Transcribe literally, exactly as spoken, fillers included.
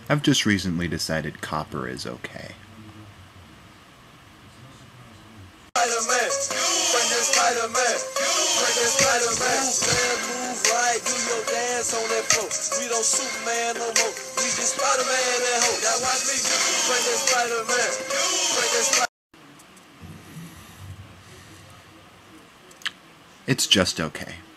I've just recently decided copper is okay. Spider-Man, bring that Spider-Man, bring that Spider-Man. Move, man, move right, do your dance on that floor. We don't Superman no more, we just Spider-Man that hoe. Now watch me, bring that Spider-Man, bring that Spider-Man. It's just okay.